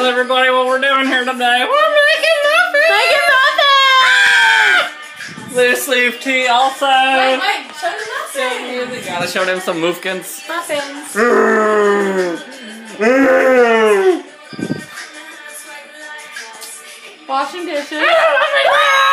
everybody what we're doing here today. We're making muffins! Making muffins! Loose leaf tea also. Wait, show them muffins. Gotta show them some muffins. Muffins. Washing dishes.